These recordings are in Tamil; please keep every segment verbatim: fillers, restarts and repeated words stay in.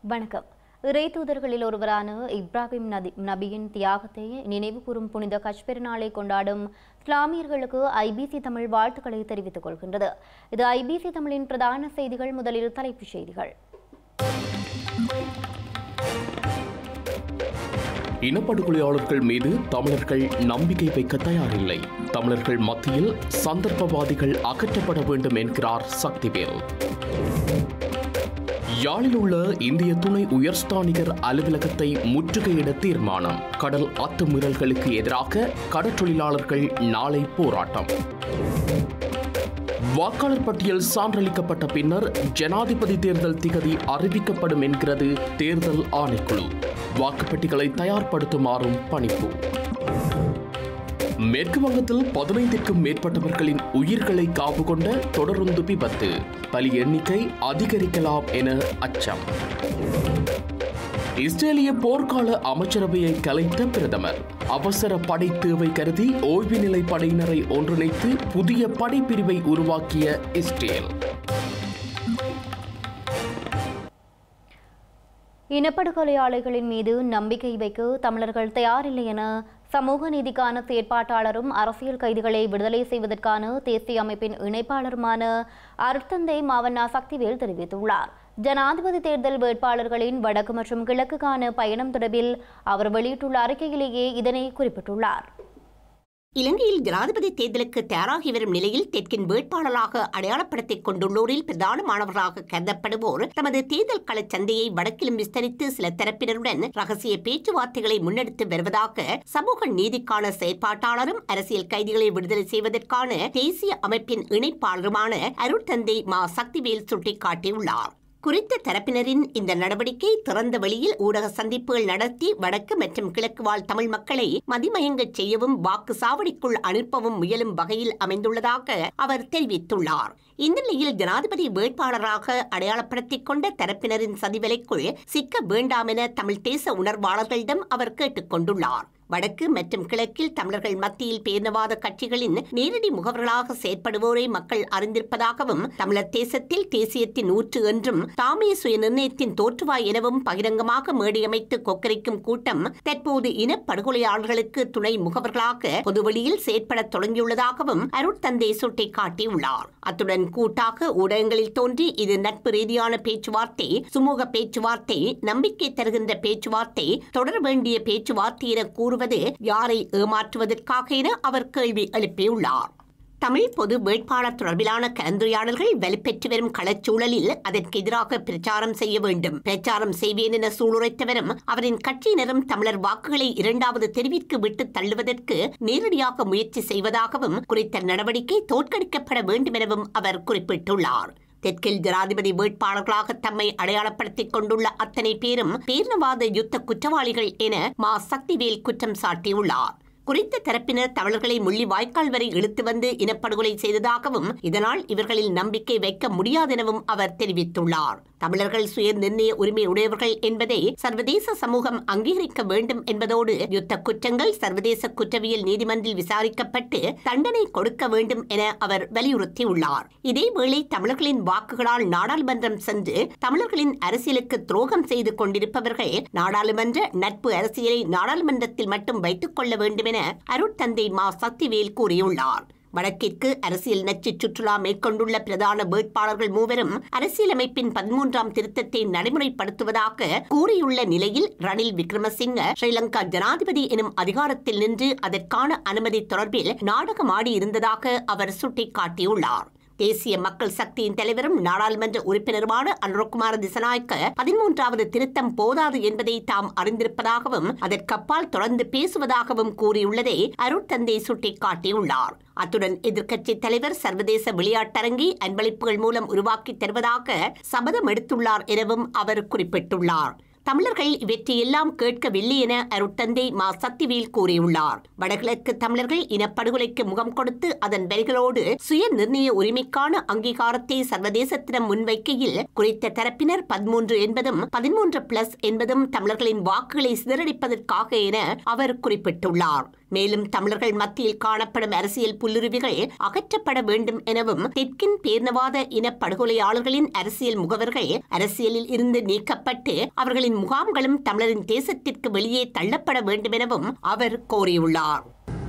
வணக்கம். இறை தூதர்களில் ஒருவரான இப்ராஹிம் நபியின் தியாகத்தை நினைவுகூரும் புனித கஜ் பெருநாளை கொண்டாடும் இஸ்லாமியர்களுக்கு ஐபிசி தமிழ் வாழ்த்துக்களை தெரிவித்துக் கொள்கின்றது. இது ஐபிசி தமிழின் பிரதான செய்திகள். முதலில் தலைப்புச் செய்திகள். இனப்படுகொலையாளர்கள் மீது தமிழர்கள் நம்பிக்கை வைக்க தயாரில்லை. தமிழர்கள் மத்தியில் சந்தர்ப்பவாதிகள் அகற்றப்பட வேண்டும் என்கிறார் சக்திவேல். யாழில் உள்ள இந்திய துணை உயர்ஸ்தானிகர் அலுவலகத்தை முற்றுகையிட தீர்மானம். கடல் அத்துமீறல்களுக்கு எதிராக கடற்றொழிலாளர்கள் நாளை போராட்டம். வாக்காளர் பட்டியல் சான்றளிக்கப்பட்ட பின்னர் ஜனாதிபதி தேர்தல் திகதி அறிவிக்கப்படும் என்கிறது தேர்தல் ஆணைக்குழு. வாக்குப்பெட்டிகளை தயார்படுத்துமாறும் பணிப்பு. மேற்கு வங்கத்தில் பதினைந்திற்கும் மேற்பட்டவர்களின் உயிர்களை காவு கொண்ட தொடருந்து விபத்து. பலி எண்ணிக்கை அதிகரிக்கலாம் என அச்சம். இஸ்ரேலிய போர்க்கால அமைச்சரவையை கலைத்த பிரதமர். அவசர படை தேவை கருதி ஓய்வு நிலை படையினரை ஒன்றிணைத்து புதிய படைப்பிரிவை உருவாக்கிய இஸ்ரேல். இனப்படுகொலையாளிகளின் மீது நம்பிக்கை வைக்க தமிழர்கள் தயாரில்லை என சமூக நீதிக்கான செயற்பாட்டாளரும் அரசியல் கைதிகளை விடுதலை செய்வதற்கான தேசிய அமைப்பின் இணைப்பாளருமான அருட்தந்தை மாவண்ணா சக்திவேல் தெரிவித்துள்ளார். ஜனாதிபதி தேர்தல் வேட்பாளர்களின் வடக்கு மற்றும் கிழக்குக்கான பயணம் தொடர்பில் அவர் வெளியிட்டுள்ள அறிக்கையிலேயே இதனை குறிப்பிட்டுள்ளார். இலங்கையில் ஜனாதிபதி தேர்தலுக்கு தயாராகி வரும் நிலையில் தெற்கின் வேட்பாளராக அடையாளப்படுத்திக் கொண்டுள்ளோரில் பிரதானமானவர்களாக கருதப்படுவோர் தமது தேர்தல் கள சந்தையை வடக்கிலும் விஸ்தரித்து சில தரப்பினருடன் ரகசிய பேச்சுவார்த்தைகளை முன்னெடுத்து வருவதாக சமூக நீதிக்கான செயற்பாட்டாளரும் அரசியல் கைதிகளை விடுதலை செய்வதற்கான தேசிய அமைப்பின் இணைப்பாளருமான அருட்தந்தை மா சக்திவேல் சுட்டிக்காட்டியுள்ளார். குறித்த தரப்பினரின் இந்த நடவடிக்கை திறந்த வெளியில் ஊடக சந்திப்புகள் நடத்தி வடக்கு மற்றும் கிழக்கு வாழ் தமிழ் மக்களை மதிமயங்கச் செய்யவும் வாக்கு சாவடிக்குள் அனுப்பவும் முயலும் வகையில் அமைந்துள்ளதாக அவர் தெரிவித்துள்ளார். இந்த நிலையில் ஜனாதிபதி வேட்பாளராக அடையாளப்படுத்திக் கொண்ட தரப்பினரின் சதிவலைக்குள் சிக்க வேண்டாம் என தமிழ் தேச உணர்வாளர்களிடம் அவர் கேட்டுக் கொண்டுள்ளார். வடக்கு மற்றும் கிழக்கில் தமிழர்கள் மத்தியில் பேரினவாத கட்சிகளின் நேரடி முகவர்களாக செயற்படுவோரை மக்கள் அறிந்திருப்பதாகவும் தமிழர் தேசத்தில் தேசியத்தின் ஊற்று என்றும் தாமே சுய நிர்ணயத்தின் தோற்றுவாய் எனவும் பகிரங்கமாக மேடையமைத்து கொக்கரிக்கும் கூட்டம் தற்போது இனப்படுகொலையாளர்களுக்கு துணை முகவர்களாக பொதுவெளியில் செயற்பட தொடங்கியுள்ளதாகவும் அருட்தந்தை சுட்டிக்காட்டியுள்ளார். அத்துடன் கூட்டாக ஊடகங்களில் தோன்றி இது நட்பு ரீதியான பேச்சுவார்த்தை, சுமூக பேச்சுவார்த்தை, நம்பிக்கை தருகின்ற பேச்சுவார்த்தை, தொடர வேண்டிய பேச்சுவார்த்தை என கூறுவது யாரை ஏமாற்றுவதற்காக என அவர் கேள்வி எழுப்பியுள்ளார். தமிழ் பொது வேட்பாளர் தொடர்பிலான கலந்துரையாடல்கள் வலுப்பெற்று வரும் களச்சூழலில் அதற்கு எதிராக பிரச்சாரம் செய்ய வேண்டும். பிரச்சாரம் செய்வேன் என சூளுரைத்தவரும் அவரின் கட்சியினரும் தமிழர் வாக்குகளை இரண்டாவது தெரிவிற்கு விட்டு தள்ளுவதற்கு நேரடியாக முயற்சி செய்வதாகவும் குறித்த நடவடிக்கை தோற்கடிக்கப்பட வேண்டும் எனவும் அவர் குறிப்பிட்டுள்ளார். தெற்கில் ஜனாதிபதி வேட்பாளர்களாக தம்மை அடையாளப்படுத்திக் கொண்டுள்ள அத்தனை பேரும் பேரினவாத யுத்த குற்றவாளிகள் என மா சக்திவேல் குற்றம் சாட்டியுள்ளார். குறித்த தரப்பினர் தமிழர்களை முள்ளி வாய்க்கால் வரை இழுத்து வந்து இனப்படுகொலை செய்ததாகவும் இதனால் இவர்களில் நம்பிக்கை வைக்க முடியாதெனவும் அவர் தெரிவித்துள்ளார். தமிழர்கள் சுய நிர்ணய உரிமை உடையவர்கள் என்பதை சர்வதேச சமூகம் அங்கீகரிக்க வேண்டும் என்பதோடு யுத்த குற்றங்கள் சர்வதேச குற்றவியல் நீதிமன்றில் விசாரிக்கப்பட்டு தண்டனை கொடுக்க வேண்டும் என அவர் வலியுறுத்தியுள்ளார். இதேவேளை தமிழர்களின் வாக்குகளால் நாடாளுமன்றம் சென்று தமிழர்களின் அரசியலுக்கு துரோகம் செய்து கொண்டிருப்பவர்கள் நாடாளுமன்ற நட்பு அரசியலை நாடாளுமன்றத்தில் மட்டும் வைத்துக் கொள்ள வேண்டும் என அருட்தந்தை மா சக்திவேல் கூறியுள்ளார். வடக்கிற்கு அரசியல் நச்சு சுற்றுலா மேற்கொண்டுள்ள பிரதான வேட்பாளர்கள் மூவரும் அரசியலமைப்பின் பதிமூன்றாம் திருத்தத்தை நடைமுறைப்படுத்துவதாக கூறியுள்ள நிலையில் ரணில் விக்ரமசிங்க ஸ்ரீலங்கா ஜனாதிபதி எனும் அதிகாரத்தில் நின்று அதற்கான அனுமதி தொடர்பில் நாடகமாடி இருந்ததாக அவர் சுட்டிக்காட்டியுள்ளார். தேசிய மக்கள் சக்தியின் தலைவரும் நாடாளுமன்ற உறுப்பினருமான அனுரகுமார திசநாயக்க பதிமூன்றாவது திருத்தம் போதாது என்பதை தாம் அறிந்திருப்பதாகவும் அதற்கப்பால் தொடர்ந்து பேசுவதாகவும் கூறியுள்ளதை அருட்தந்தை சுட்டிக்காட்டியுள்ளார். அத்துடன் எதிர்க்கட்சித் தலைவர் சர்வதேச விளையாட்டரங்கை அன்பளிப்புகள் மூலம் உருவாக்கி தருவதாக சபதம் எடுத்துள்ளார் எனவும் அவர் குறிப்பிட்டுள்ளார். தமிழர்கள் இவற்றையெல்லாம் கேட்கவில்லை என அருட்தந்தை மா சக்திவேல் கூறியுள்ளார். வடகிழக்கு தமிழர்கள் இனப்படுகொலைக்கு முகம் கொடுத்து அதன் வரிகளோடு சுய நிர்ணய உரிமைக்கான அங்கீகாரத்தை சர்வதேசத்திடம் முன்வைக்கையில் குறித்த தரப்பினர் பதிமூன்று என்பதும் பதிமூன்று பிளஸ் என்பதும் தமிழர்களின் வாக்குகளை சிதறடிப்பதற்காக என அவர் குறிப்பிட்டுள்ளார். மேலும் தமிழர்கள் மத்தியில் காணப்படும் அரசியல் புல்லுருவிகள் அகற்றப்பட வேண்டும் எனவும் தெற்கின் பேர்ணவாத இனப்படுகொலையாளர்களின் அரசியல் முகவர்கள் அரசியலில் இருந்து நீக்கப்பட்டு அவர்களின் முகாம்களும் தமிழரின் தேசத்திற்கு வெளியே தள்ளப்பட வேண்டும் எனவும் அவர் கோரியுள்ளார்.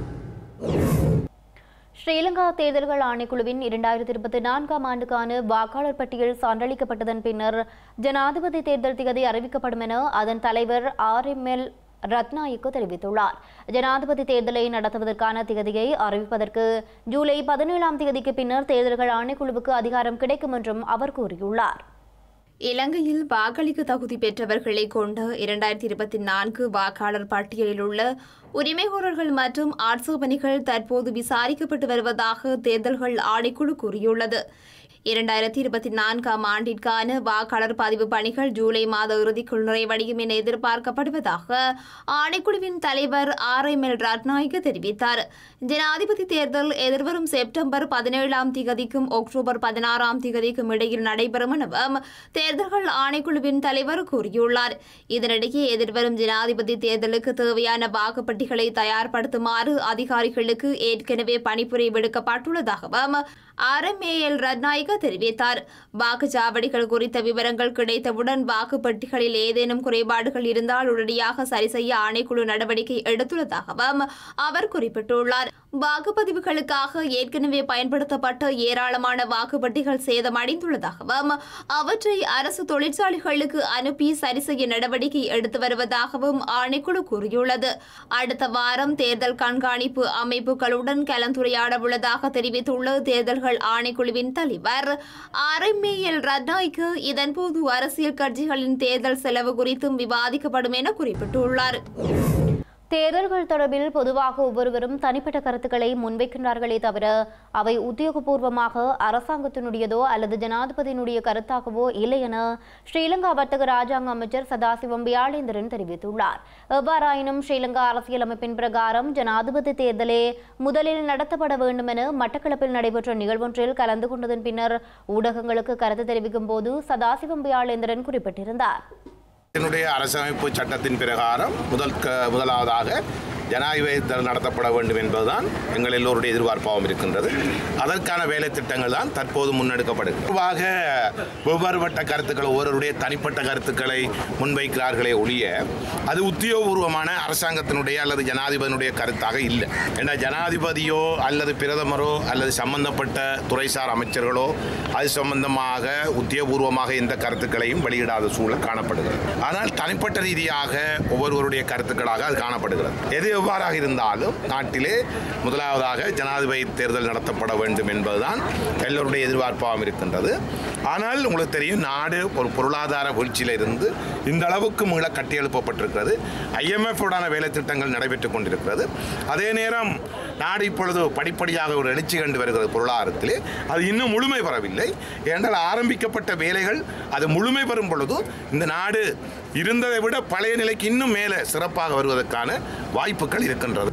ஸ்ரீலங்கா தேர்தல்கள் ஆணைக்குழுவின் இரண்டாயிரத்தி இருபத்தி நான்காம் ஆண்டுக்கான வாக்காளர் பட்டியல் சான்றளிக்கப்பட்டதன் பின்னர் ஜனாதிபதி தேர்தல் திகதி அறிவிக்கப்படும் என அதன் தலைவர் ஆர் எம் எல் ரத்நாயக்க தெரிவித்துள்ளார். ஜனாதிபதி தேர்தலை நடத்துவதற்கான திகதியை அறிவிப்பதற்கு ஜூலை பதினேழாம் தேதிக்கு பின்னர் தேர்தல்கள் ஆணைக்குழுவுக்கு அதிகாரம் கிடைக்கும் என்றும் அவர் கூறியுள்ளார். இலங்கையில் வாக்களிக்க தகுதி பெற்றவர்களை கொண்ட இரண்டாயிரத்தி இருபத்தி நான்கு வாக்காளர் பட்டியலில் உள்ள உரிமைகோரர்கள் மற்றும் ஆட்சேபனைகள் தற்போது விசாரிக்கப்பட்டு வருவதாக தேர்தல்கள் ஆணைக்குழு கூறியுள்ளது. இரண்டாயிரத்தி இருபத்தி நான்காம் ஆண்டிற்கான வாக்காளர் பதிவு பணிகள் ஜூலை மாத இறுதிக்குள் நிறைவடையும் என எதிர்பார்க்கப்படுவதாக ஆணைக்குழுவின் தலைவர் ஆர் எம் எல் ரத்நாயக்க தெரிவித்தார். ஜனாதிபதி தேர்தல் எதிர்வரும் செப்டம்பர் பதினேழாம் திகதிக்கும் அக்டோபர் பதினாறாம் திகதிக்கும் இடையில் நடைபெறும் எனவும் தேர்தல்கள் ஆணைக்குழுவின் தலைவர் கூறியுள்ளார். இதனிடையே எதிர்வரும் ஜனாதிபதி தேர்தலுக்கு தேவையான வாக்குப்பட்டிகளை தயார்படுத்துமாறு அதிகாரிகளுக்கு ஏற்கனவே பணிப்புரை விடுக்கப்பட்டுள்ளதாகவும் ஆர் எம் எல் ரத்நாயக்க தெரிவித்தார். வாக்குச்சாவடிகள் குறித்த விவரங்கள் கிடைத்தவுடன் வாக்குப்பட்டிகளில் ஏதேனும் குறைபாடுகள் இருந்தால் உடனடியாக சரி செய்ய ஆணைக்குழு நடவடிக்கை எடுத்துள்ளதாகவும் அவர் குறிப்பிட்டுள்ளார். வாக்குப்பதிவுகளுக்காக ஏற்கனவே பயன்படுத்தப்பட்ட ஏராளமான வாக்குப்பட்டிகள் சேதமடைந்துள்ளதாகவும் அவற்றை அரசு தொழிற்சாலைகளுக்கு அனுப்பி சரி செய்ய நடவடிக்கை எடுத்து வருவதாகவும் ஆணைக்குழு கூறியுள்ளது. அடுத்த வாரம் தேர்தல் கண்காணிப்பு அமைப்புகளுடன் கலந்துரையாட உள்ளதாக தெரிவித்துள்ள தேர்தல்கள் ஆணைக்குழுவின் தலைவர் ஆர் எம் எல் ரத்நாயக்க இதன்போது அரசியல் கட்சிகளின் தேர்தல் செலவு குறித்தும் விவாதிக்கப்படும் என குறிப்பிட்டுள்ளார். தேர்தல்கள் தொடர்பில் பொதுவாக ஒவ்வொருவரும் தனிப்பட்ட கருத்துக்களை முன்வைக்கின்றார்களே தவிர அவை உத்தியோகபூர்வமாக அரசாங்கத்தினுடையதோ அல்லது ஜனாதிபதியினுடைய கருத்தாகவோ இல்லை என ஸ்ரீலங்கா வர்த்தக ராஜாங்க அமைச்சர் சதாசிவம் வியாழேந்திரன் தெரிவித்துள்ளார். எவ்வாறாயினும் ஸ்ரீலங்கா அரசியலமைப்பின் பிரகாரம் ஜனாதிபதி தேர்தலே முதலில் நடத்தப்பட வேண்டும் என மட்டக்களப்பில் நடைபெற்ற நிகழ்வொன்றில் கலந்து கொண்டதன் பின்னர் ஊடகங்களுக்கு கருத்து தெரிவிக்கும் போது சதாசிவம் வியாழேந்திரன் குறிப்பிட்டிருந்தார். என்னுடைய அரசமைப்பு சட்டத்தின் பிரகாரம் முதல் முதலாவதாக ஜனாதிபதி தேர்தல் நடத்தப்பட வேண்டும் என்பதுதான் எங்கள் எல்லோருடைய எதிர்பார்ப்பாகவும் இருக்கின்றது. அதற்கான வேலை திட்டங்கள் தான் தற்போது முன்னெடுக்கப்படுகிறது. பொதுவாக வெவ்வேறுபட்ட கருத்துக்களை ஒவ்வொருடைய தனிப்பட்ட கருத்துக்களை முன்வைக்கிறார்களே ஒழிய அது உத்தியோகபூர்வமான அரசாங்கத்தினுடைய அல்லது ஜனாதிபதியினுடைய கருத்தாக இல்லை. ஏன்னா ஜனாதிபதியோ அல்லது பிரதமரோ அல்லது சம்பந்தப்பட்ட துறைசார் அமைச்சர்களோ அது சம்பந்தமாக உத்தியோகபூர்வமாக எந்த கருத்துக்களையும் வெளியிடாத சூழல் காணப்படுகிறது. ஆனால் தனிப்பட்ட ரீதியாக ஒவ்வொருவருடைய கருத்துக்களாக அது காணப்படுகிறது. எது எவ்வாறாக இருந்தாலும் நாட்டிலே முதலாவதாக ஜனாதிபதி தேர்தல் நடத்தப்பட வேண்டும் என்பதுதான் எல்லோருடைய எதிர்பார்ப்பாகவும் இருக்கின்றது. ஆனால் உங்களுக்கு தெரியும், நாடு ஒரு பொருளாதார வீழ்ச்சியில் இருந்து இந்த அளவுக்கு மீள கட்டியெழுப்பப்பட்டிருக்கிறது. ஐஎம்எஃப் உடான வேலை திட்டங்கள் நடைபெற்றுக் கொண்டிருக்கிறது. அதே நேரம் நாடு இப்பொழுது படிப்படியாக ஒரு எழுச்சி கண்டு வருகிறது பொருளாதாரத்திலே. அது இன்னும் முழுமை பெறவில்லை. ஏனென்றால் ஆரம்பிக்கப்பட்ட வேலைகள் அது முழுமை பெறும் பொழுது இந்த நாடு இருந்ததை விட பழைய நிலைக்கு இன்னும் மேலே சிறப்பாக வருவதற்கான வாய்ப்புகள் இருக்கின்றது.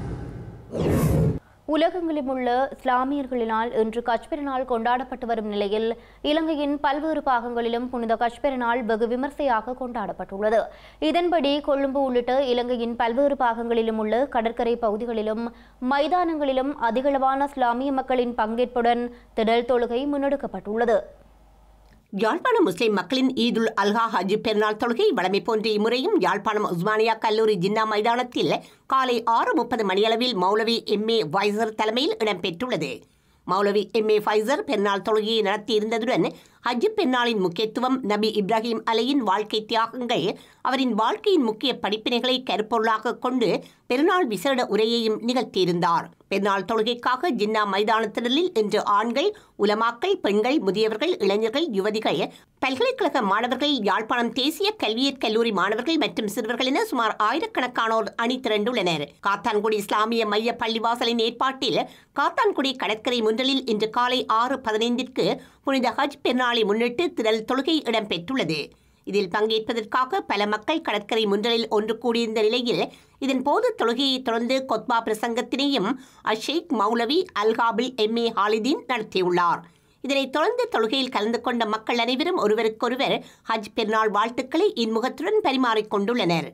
உலகெங்கிலும் உள்ள இஸ்லாமியர்களினால் இன்று கச் பெருநாள் கொண்டாடப்பட்டு வரும் நிலையில் இலங்கையின் பல்வேறு பாகங்களிலும் புனித கச் பெருநாள் வெகு விமர்சையாக கொண்டாடப்பட்டுள்ளது. இதன்படி கொழும்பு உள்ளிட்ட இலங்கையின் பல்வேறு பாகங்களிலும் உள்ள கடற்கரை பகுதிகளிலும் மைதானங்களிலும் அதிகளவான இஸ்லாமிய மக்களின் பங்கேற்புடன் திடல் தொழுகை முன்னெடுக்கப்பட்டுள்ளது. யாழ்ப்பாணம் முஸ்லிம் மக்களின் ஈதுல் அல்ஹா ஹஜ் பெருநாள் தொழுகை வழமை போன்ற இம்முறையும் யாழ்ப்பாணம் உஸ்மானியா கல்லூரி ஜின்னா மைதானத்தில் காலை ஆறு முப்பது மணியளவில் மௌலவி எம் ஏ ஃபைசர் தலைமையில் இடம்பெற்றுள்ளது. மௌலவி எம் ஏ ஃபைசர் பெருநாள் தொழுகையை நடத்தியிருந்ததுடன் ஹஜ் பெருநாளின் முக்கியத்துவம், நபி இப்ராஹிம் அலையின் வாழ்க்கை தியாகங்கள், அவரின் வாழ்க்கையின் முக்கிய படிப்பினைகளை கருப்பொருளாக கொண்டு பெருநாள் விசேட உரையையும் நிகழ்த்தியிருந்தார். பெருநாள் தொழுகைக்காக ஜின்னா மைதானத்திடலில் இன்று ஆண்கள், உலமாக்கள், பெண்கள், முதியவர்கள், இளைஞர்கள், யுவதிகள், பல்கலைக்கழக மாணவர்கள், யாழ்ப்பாணம் தேசிய கல்வியற் கல்லூரி மாணவர்கள் மற்றும் சிறுவர்கள் என சுமார் ஆயிரக்கணக்கானோர் அணி திரண்டுள்ளனர். காத்தான்குடி இஸ்லாமிய மைய பள்ளிவாசலின் ஏற்பாட்டில் காத்தான்குடி கடற்கரை முன்றலில் இன்று காலை ஆறு பதினைந்திற்கு புனித ஹஜ் பெருநாளை முன்னிட்டு திரள் தொழுகை இடம்பெற்றுள்ளது. இதில் பங்கேற்பதற்காக பல மக்கள் கடற்கரை முன்றலில் ஒன்று கூடியிருந்த நிலையில் இதன் போது தொழுகையை தொடர்ந்து கொத்பா பிரசங்கத்தினையும் அஷேக் மௌலவி அல்காபில் எம் ஏ ஹாலிதீன் நடத்தியுள்ளார். இதனைத் தொடர்ந்து தொழுகையில் கலந்து கொண்ட மக்கள் அனைவரும் ஒருவருக்கொருவர் ஹஜ் பெருநாள் வாழ்த்துக்களை இன்முகத்துடன் பரிமாறிக்கொண்டுள்ளனர்.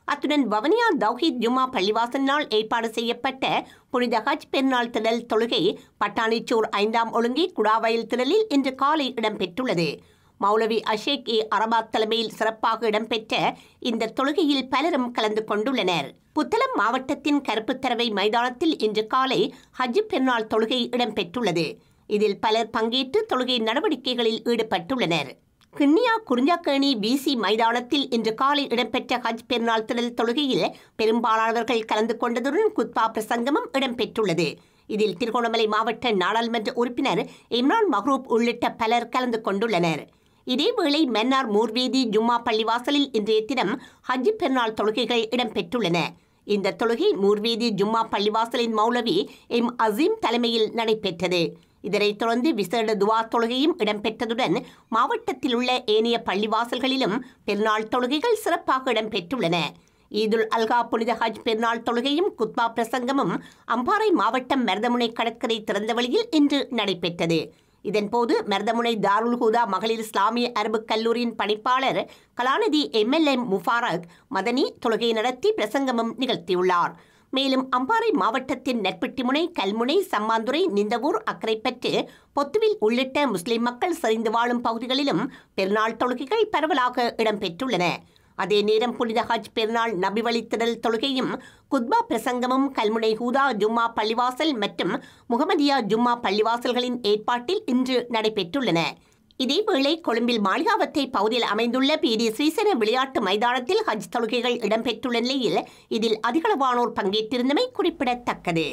அத்துடன் வவனியா தௌஹீத் ஜும்மா பள்ளிவாசலினால் ஏற்பாடு செய்யப்பட்ட புனித ஹஜ் பெருநாள் திடல் தொழுகை பட்டாணிச்சூர் ஐந்தாம் ஒழுங்கி குடாவயல் திடலில் இன்று காலை இடம்பெற்றுள்ளது. மௌலவி அஷேக் ஏ அரபாத் தலைமையில் சிறப்பாக இடம்பெற்ற இந்த தொழுகையில் பலரும் கலந்து கொண்டுள்ளனர். புத்தளம் மாவட்டத்தின் கருப்புத்தரவை மைதானத்தில் இன்று காலை ஹஜ் பெருநாள் தொழுகை இடம்பெற்றுள்ளது. இதில் பலர் பங்கேற்று தொழுகை நடவடிக்கைகளில் ஈடுபட்டுள்ளனர். கிண்ணியா குறிஞ்சாக்கேணி பிசி மைதானத்தில் இன்று காலை இடம்பெற்ற ஹஜ் பெருநாள் திடல் தொழுகையில் பெரும்பாலானவர்கள் கலந்து கொண்டதுடன் குத்பா பிரசங்கமும் இடம்பெற்றுள்ளது. இதில் திருகோணமலை மாவட்ட நாடாளுமன்ற உறுப்பினர் இம்ரான் மஹ்ரூப் உள்ளிட்ட பலர் கலந்து கொண்டுள்ளனர். இதேவேளை மன்னார் மூர்வேதி ஜும்மா பள்ளிவாசலில் இன்றைய தினம் ஹஜ் பெருநாள் தொழுகைகள் இடம்பெற்றுள்ளன. இந்த தொழுகை மூர்வேதி ஜும்மா பள்ளிவாசலின் மௌலவி எம் அசீம் தலைமையில் நடைபெற்றது. இதனைத் தொடர்ந்து விசேட துவா தொழுகையும் இடம்பெற்றதுடன் மாவட்டத்தில் உள்ள ஏனைய பள்ளிவாசல்களிலும் பெருநாள் தொழுகைகள் சிறப்பாக இடம்பெற்றுள்ளன. ஈதுல் அல்கா புனித ஹஜ் பெருநாள் தொழுகையும் குத்பா பிரசங்கமும் அம்பாறை மாவட்டம் மருதமுனை கடற்கரை திறந்தவெளியில் இன்று நடைபெற்றது. இதன்போது மருதமுனை தாருல் ஹுதா மகளிர் இஸ்லாமிய அரபு கல்லூரியின் பணிப்பாளர் கலாநிதி எம்எல்ஏ முஃபாரக் மதனி தொழுகை நடத்தி பிரசங்கமும் நிகழ்த்தியுள்ளார். மேலும் அம்பாறை மாவட்டத்தின் நெற்பிட்டிமுனை, கல்முனை, சம்மாந்துறை, நிந்தவூர், அக்கரைப்பற்று, பொத்துவில் உள்ளிட்ட முஸ்லிம் மக்கள் சரிந்து வாழும் பகுதிகளிலும் பெருநாள் தொழுகைகள் பரவலாக இடம்பெற்றுள்ளன. அதே நேரம் புனித ஹஜ் பெருநாள் நபிவழி திடல் தொழுகையும் குத்பா பிரசங்கமும் கல்முனை ஹூதா ஜும்மா பள்ளிவாசல் மற்றும் முகமதியா ஜும்மா பள்ளிவாசல்களின் ஏற்பாட்டில் இன்று நடைபெற்றுள்ளன. இதேவேளை கொழும்பில் மாளிகாவத்தை பகுதியில் அமைந்துள்ள பீடி ஸ்ரீசன விளையாட்டு மைதானத்தில் ஹஜ் தொழுகைகள் இடம்பெற்றுள்ள நிலையில் இதில் அதிகளவானோர் பங்கேற்றிருந்தமை குறிப்பிடத்தக்கது.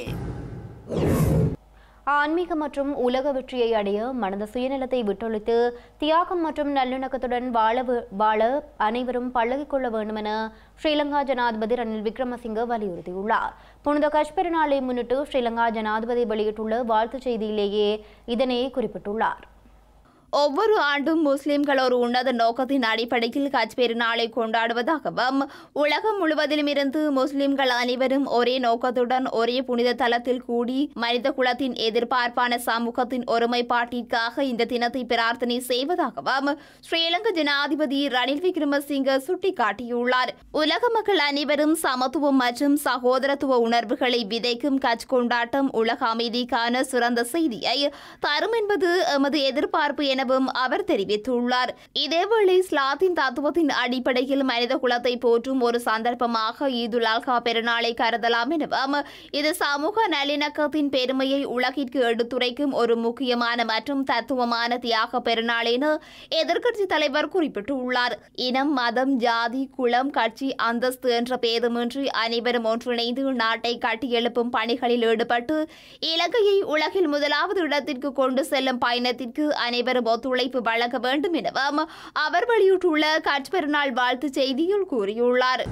ஆன்மீக மற்றும் உலக வெற்றியை அடைய மனத சுயநலத்தை விட்டொழித்து தியாகம் மற்றும் நல்லிணக்கத்துடன் வாழ வாழ அனைவரும் பழகிக் கொள்ள வேண்டும் என ஸ்ரீலங்கா ஜனாதிபதி ரணில் விக்ரமசிங்க வலியுறுத்தியுள்ளார். புனித ஹஜ் பெருநாளை முன்னிட்டு ஸ்ரீலங்கா ஜனாதிபதி வெளியிட்டுள்ள வாழ்த்துச் செய்தியிலேயே இதனை குறிப்பிட்டுள்ளார். ஒவ்வொரு ஆண்டும் முஸ்லிம்கள் ஒரு உன்னத நோக்கத்தின் அடிப்படையில் ஹஜ் பெருநாளை கொண்டாடுவதாகவும் உலகம் முழுவதிலும் இருந்து முஸ்லிம்கள் அனைவரும் ஒரே நோக்கத்துடன் ஒரே புனித தலத்தில் கூடி மனித குலத்தின் எதிர்பார்ப்பான சமூகத்தின் ஒருமைப்பாட்டிற்காக இந்த தினத்தை பிரார்த்தனை செய்வதாகவும் ஸ்ரீலங்கா ஜனாதிபதி ரணில் விக்ரமசிங்க சுட்டிக்காட்டியுள்ளார். உலக மக்கள் அனைவரும் சமத்துவம் மற்றும் சகோதரத்துவ உணர்வுகளை விதைக்கும் ஹஜ் கொண்டாட்டம் உலக அமைதிக்கான சிறந்த செய்தியை தரும் என்பது எமது எதிர்பார்ப்பு என எனவும் அவர் தெரிவித்துள்ளார். இதேவேளை இஸ்லாத்தின் தத்துவத்தின் அடிப்படையில் மனித குலத்தை போற்றும் ஒரு சந்தர்ப்பமாக ஈதுல் அல்ஹா பெருநாளை கருதலாம் எனவும் இது சமூக நல்லிணக்கத்தின் பெருமையை உலகிற்கு எடுத்துரைக்கும் ஒரு முக்கியமான மற்றும் தத்துவமான தியாக பெருநாள் என எதிர்க்கட்சி தலைவர் குறிப்பிட்டுள்ளார். இனம், மதம், ஜாதி, குலம், கட்சி, அந்தஸ்து என்ற பேதமின்றி அனைவரும் ஒன்றிணைந்து நாட்டை கட்டியெழுப்பும் பணிகளில் ஈடுபட்டு இலங்கையை உலகில் முதலாவது இடத்திற்கு கொண்டு செல்லும் பயணத்திற்கு அனைவரும் ஒத்துழைப்பு வழங்க வேண்டும் எனவும் அவர் வெளியிட்டுள்ள ஹஜ் பெருநாள் வாழ்த்து செய்தியில் கூறியுள்ளார்.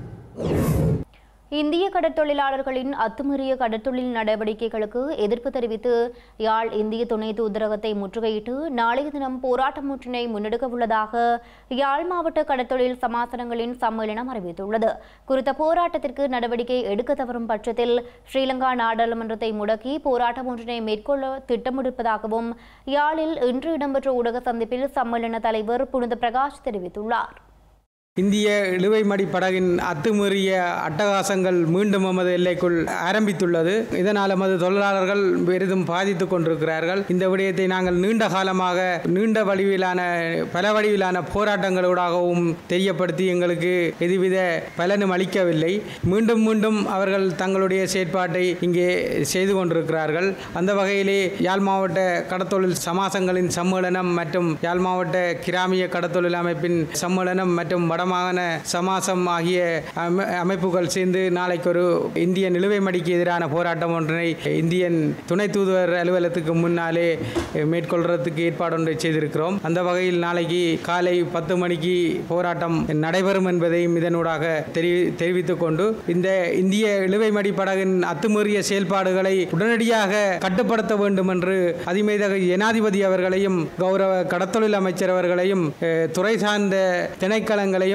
இந்திய கடற்தொழிலாளர்களின் அத்துமீறிய கடற்தொழில் நடவடிக்கைகளுக்கு எதிர்ப்பு தெரிவித்து யாழ் இந்திய துணை தூதரகத்தை முற்றுகையிட்டு நாளைய தினம் போராட்டம் ஒன்றினை முன்னெடுக்க உள்ளதாக யாழ் மாவட்ட கடற்தொழில் சமாசனங்களின் சம்மேளனம் அறிவித்துள்ளது. குறித்த போராட்டத்திற்கு நடவடிக்கை எடுக்க தவறும் பட்சத்தில் ஸ்ரீலங்கா நாடாளுமன்றத்தை முடக்கி போராட்டம் ஒன்றினை மேற்கொள்ள திட்டமிட்டிருப்பதாகவும் யாழில் இன்று இடம்பெற்ற ஊடக சந்திப்பில் சம்மேளன தலைவர் புனித பிரகாஷ் தெரிவித்துள்ளார். இந்திய இழுவைமடி படகின் அத்துமீறிய அட்டகாசங்கள் மீண்டும் எமது எல்லைக்குள் ஆரம்பித்துள்ளது. இதனால் எமது தொழிலாளர்கள் பெரிதும் பாதித்துக் கொண்டிருக்கிறார்கள். இந்த விடயத்தை நாங்கள் நீண்ட காலமாக நீண்ட வடிவிலான பல வடிவிலான போராட்டங்களூடாகவும் தெரியப்படுத்தி எங்களுக்கு எதுவித பலனும் அளிக்கவில்லை. மீண்டும் மீண்டும் அவர்கள் தங்களுடைய செயற்பாட்டை இங்கே செய்து கொண்டிருக்கிறார்கள். அந்த வகையிலே யாழ் மாவட்ட கடற்தொழில் சமாசங்களின் சம்மேளனம் மற்றும் யாழ் மாவட்ட கிராமிய கடற்தொழில் அமைப்பின் சம்மேளனம் மற்றும் வடமாகாண சமாசம் ஆகிய அமைப்புகள் சேர்ந்து நாளைக்கு ஒரு இந்திய நிலுவைமடிக்கு எதிரான போராட்டம் ஒன்றினை இந்தியன் துணை தூதுவர் அலுவலகத்துக்கு முன்னாலே மேற்கொள்றதுக்கு ஏற்பாடு ஒன்றை செய்திருக்கிறோம். அந்த வகையில் நாளைக்கு காலை பத்து மணிக்கு போராட்டம் நடைபெறும் என்பதையும் இதனூடாக தெரிவித்துக் கொண்டு இந்த இந்திய இழுவைமடி படகின் அத்துமீறிய செயல்பாடுகளை உடனடியாக கட்டுப்படுத்த வேண்டும் என்று அதிமேதக ஜனாதிபதி அவர்களையும் கௌரவ கடற்தொழில் அமைச்சர் அவர்களையும் துறை சார்ந்த திணைக்களங்களையும்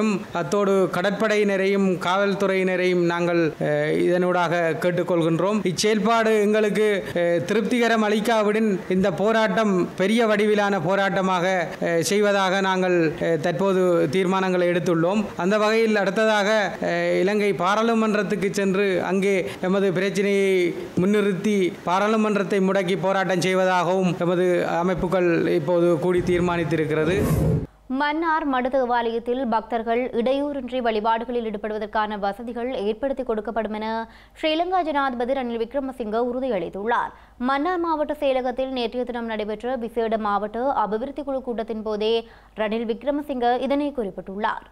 படையினரையும் அத்தோடு கடற்படையினரையும் காவல்துறையினரையும் நாங்கள் இதனூடாக கேட்டுக்கொள்கின்றோம். இச்செயல்பாடு எங்களுக்கு திருப்திகரம் அளிக்காவிடன் இந்த போராட்டம் பெரிய வடிவிலான போராட்டமாக செய்வதாக நாங்கள் தற்போது தீர்மானங்களை எடுத்துள்ளோம். அந்த வகையில் அடுத்ததாக இலங்கை பாராளுமன்றத்துக்கு சென்று அங்கே எமது பிரச்சனையை முன்னிறுத்தி பாராளுமன்றத்தை முடக்கி போராட்டம் செய்வதாகவும் எமது அமைப்புகள் இப்போது கூடி தீர்மானித்திருக்கிறது. மன்னார் மடு தேவாலயத்தில் பக்தர்கள் இடையூறின்றி வழிபாடுகளில் ஈடுபடுவதற்கான வசதிகள் ஏற்படுத்தி கொடுக்கப்படும் என ஸ்ரீலங்கா ஜனாதிபதி ரணில் விக்ரமசிங்க உறுதியளித்துள்ளார். மன்னார் மாவட்ட செயலகத்தில் நேற்றைய தினம் நடைபெற்ற விசேட மாவட்ட அபிவிருத்தி குழு கூட்டத்தின் போதே ரணில் விக்ரமசிங்க இதனை குறிப்பிட்டுள்ளார்.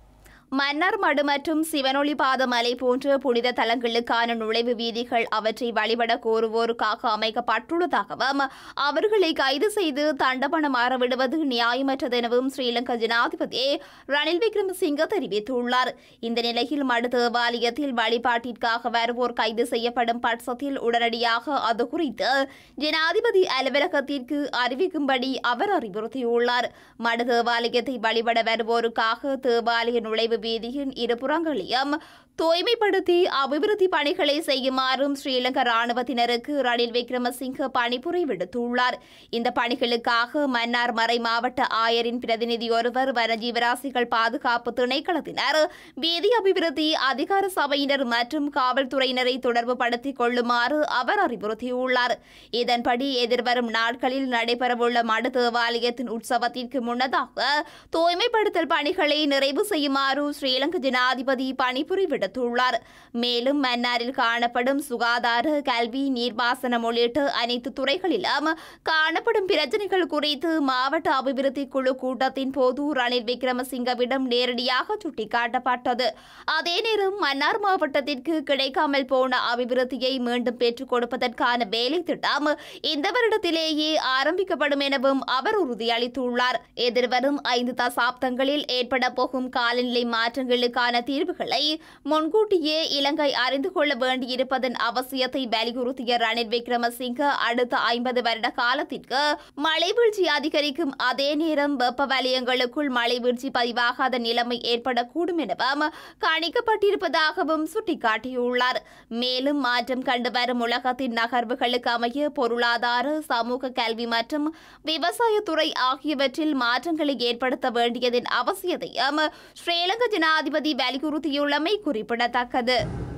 மன்னார் மடு மற்றும் சிவனொளி பாதமலை போன்ற புனித தலங்களுக்கான நுழைவு வீதிகள் அவற்றை வழிபட கோருவோருக்காக அமைக்கப்பட்டுள்ளதாகவும் அவர்களை கைது செய்து தண்டபணம் மாறவிடுவது நியாயமற்றதெனவும் ஸ்ரீலங்கா ஜனாதிபதி ரணில் விக்ரமசிங்க தெரிவித்துள்ளார். இந்த நிலையில் மடு தேவாலயத்தில் வழிபாட்டிற்காக வருவோர் கைது செய்யப்படும் பட்சத்தில் உடனடியாக அது குறித்து ஜனாதிபதி அலுவலகத்திற்கு அறிவிக்கும்படி அவர் அறிவுறுத்தியுள்ளார். மடு தேவாலயத்தை வழிபட வருவோருக்காக தேவாலய நுழைவு வீதியின் இருபுறங்களையும் தூய்மைப்படுத்தி அபிவிருத்தி பணிகளை செய்யுமாறும் ஸ்ரீலங்கா ராணுவத்தினருக்கு ரணில் விக்ரமசிங்க பணிப்புரை விடுத்துள்ளார். இந்த பணிகளுக்காக மன்னார் மறை மாவட்ட ஆயரின் பிரதிநிதி ஒருவர் வனஜீவராசிகள் பாதுகாப்பு திணைக்களத்தினர், வீதி அபிவிருத்தி அதிகார சபையினர் மற்றும் காவல்துறையினரை தொடர்பு படுத்திக் கொள்ளுமாறு அவர் அறிவுறுத்தியுள்ளார். இதன்படி எதிர்வரும் நாட்களில் நடைபெறவுள்ள மடு தேவாலயத்தின் உற்சவத்திற்கு முன்னதாக தூய்மைப்படுத்தல் பணிகளை நிறைவு செய்யுமாறு ஸ்ரீலங்கா ஜனாதிபதி பணிப்புரை விடுத்துள்ளார். மேலும் மன்னாரில் காணப்படும் சுகாதார, கல்வி, நீர்ப்பாசனம் உள்ளிட்ட அனைத்து துறைகளிலும் காணப்படும் பிரச்சினைகள் குறித்து மாவட்ட அபிவிருத்தி குழு கூட்டத்தின் போது ரணில் விக்ரமசிங்கவிடம் நேரடியாக சுட்டிக்காட்டப்பட்டது. அதே நேரம் மன்னார் மாவட்டத்திற்கு கிடைக்காமல் போன அபிவிருத்தியை மீண்டும் பெற்றுக் கொடுப்பதற்கான வேலை திட்டம் இந்த வருடத்திலேயே ஆரம்பிக்கப்படும் எனவும் அவர் உறுதியளித்துள்ளார். எதிர்வரும் ஐந்து தசாப்தங்களில் ஏற்பட போகும் காலநிலை மாற்றங்களுக்கான தீர்வுகளை முன்கூட்டியே இலங்கை அறிந்து கொள்ள வேண்டியிருப்பதன் அவசியத்தை வலியுறுத்திய ரணில் விக்ரமசிங்க அடுத்த ஐம்பது வருட காலத்திற்கு மழை வீழ்ச்சி அதிகரிக்கும் அதே நேரம் வெப்ப வலயங்களுக்குள் மழை வீழ்ச்சி பதிவாகாத நிலைமை ஏற்படக்கூடும் எனவும் கணிக்கப்பட்டிருப்பதாகவும் சுட்டிக்காட்டியுள்ளார். மேலும் மாற்றம் கண்டு வரும் உலகத்தின் நகர்வுகளுக்கு அமைய பொருளாதார, சமூக, கல்வி மற்றும் விவசாயத்துறை ஆகியவற்றில் மாற்றங்களை ஏற்படுத்த வேண்டியதன் அவசியத்தையும் ஸ்ரீலங்கா ஜனாதிபதி வலியுறுத்தியுள்ளமை குறிப்பிடத்தக்கது.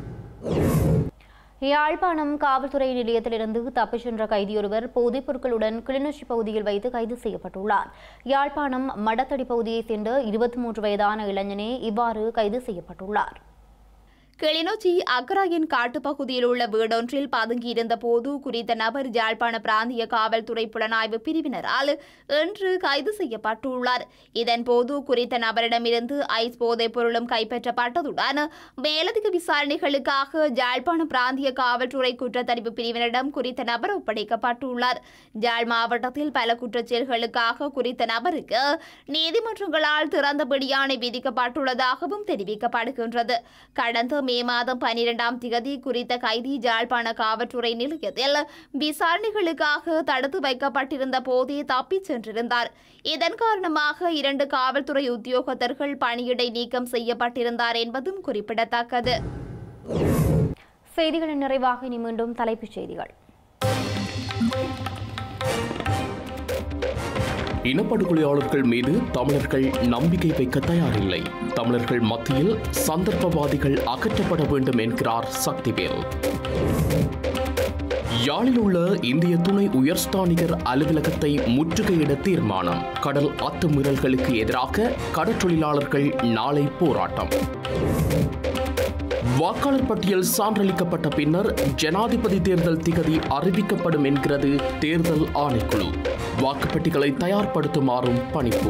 யாழ்ப்பாணம் காவல்துறை நிலையத்திலிருந்து தப்பிச் சென்ற கைதியொருவர் போதைப் பொருட்களுடன் கிளிநொச்சி பகுதியில் வைத்து கைது செய்யப்பட்டுள்ளார். யாழ்ப்பாணம் மடத்தடி பகுதியைச் சேர்ந்த இருபத்தி மூன்று வயதான இளைஞனே இவ்வாறு கைது செய்யப்பட்டுள்ளார். கிளிநொச்சி அக்கராயின் காட்டுப்பகுதியில் உள்ள வீடொன்றில் பதுங்கியிருந்த போது குறித்த நபர் யாழ்ப்பாண பிராந்திய காவல்துறை புலனாய்வு பிரிவினரால் இன்று கைது செய்யப்பட்டுள்ளார். இதன்போது குறித்த நபரிடமிருந்து ஐஸ் போதைப் பொருளும் கைப்பற்றப்பட்டதுடன் மேலதிக விசாரணைகளுக்காக யாழ்ப்பாண பிராந்திய காவல்துறை குற்றத்தடுப்பு பிரிவினரிடம் குறித்த நபர் ஒப்படைக்கப்பட்டுள்ளார். யாழ் மாவட்டத்தில் பல குற்றச்செயல்களுக்காக குறித்த நபருக்கு நீதிமன்றங்களால் திறந்த பிடியாணை விதிக்கப்பட்டுள்ளதாகவும் தெரிவிக்கப்படுகின்றது. கடந்த மே மாதம் பனிரெண்டாம் திகதி குறித்த கைதி யாழ்ப்பாண காவல்துறை நிலையத்தில் விசாரணைகளுக்காக தடுத்து வைக்கப்பட்டிருந்த போதே தப்பிச் சென்றிருந்தார். இதன் காரணமாக இரண்டு காவல்துறை உத்தியோகத்தர்கள் பணியிடை நீக்கம் செய்யப்பட்டிருந்தார் என்பதும் குறிப்பிடத்தக்கது. செய்திகளின் நிறைவாக இனி மீண்டும் தலைப்புச் செய்திகள். இனப்படுகொலையாளர்கள் மீது தமிழர்கள் நம்பிக்கை வைக்க தயாரில்லை. தமிழர்கள் மத்தியில் சந்தர்ப்பவாதிகள் அகற்றப்பட வேண்டும் என்கிறார் சக்திவேல். யாழில் உள்ள இந்திய துணை உயர்ஸ்தானிகர் அலுவலகத்தை முற்றுகையிட தீர்மானம். கடல் அத்துமீறல்களுக்கு எதிராக கடற்றொழிலாளர்கள் நாளை போராட்டம். வாக்காளர் பட்டியல் சான்றளிக்கப்பட்ட பின்னர் ஜனாதிபதி தேர்தல் திகதி அறிவிக்கப்படும் என்கிறது தேர்தல் ஆணைக்குழு. வாக்குப்பெட்டிகளை தயார்படுத்துமாறும் பணிப்பு.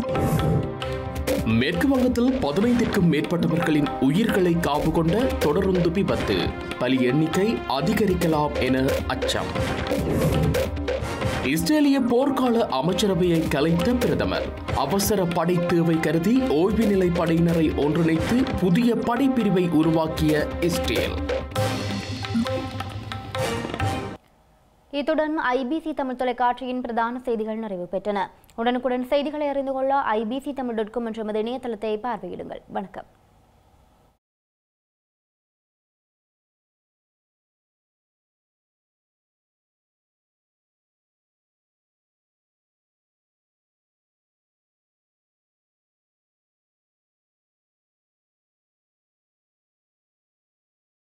மேற்கு வங்கத்தில் பதினைந்திற்கும் மேற்பட்டவர்களின் உயிர்களை காவு கொண்ட தொடருந்து விபத்து. பலி எண்ணிக்கை அதிகரிக்கலாம் என அச்சம். இஸ்ரேலிய போர்க்கால அமைச்சரவையை கலைத்த பிரதமர். அவசர படை தேவை கருதி ஓய்வு நிலை படையினரை ஒன்றிணைத்து புதிய படைப்பிரிவை உருவாக்கிய இஸ்ரேல். இத்துடன் ஐபிசி தமிழ் தொலைக்காட்சியின் பிரதான செய்திகள் நிறைவு பெற்றன. உடனுக்குடன் செய்திகளை அறிந்து கொள்ள ஐபிசி தமிழ் டாட் காம் என்ற இணையதளத்தை பார்வையிடுங்கள். வணக்கம்.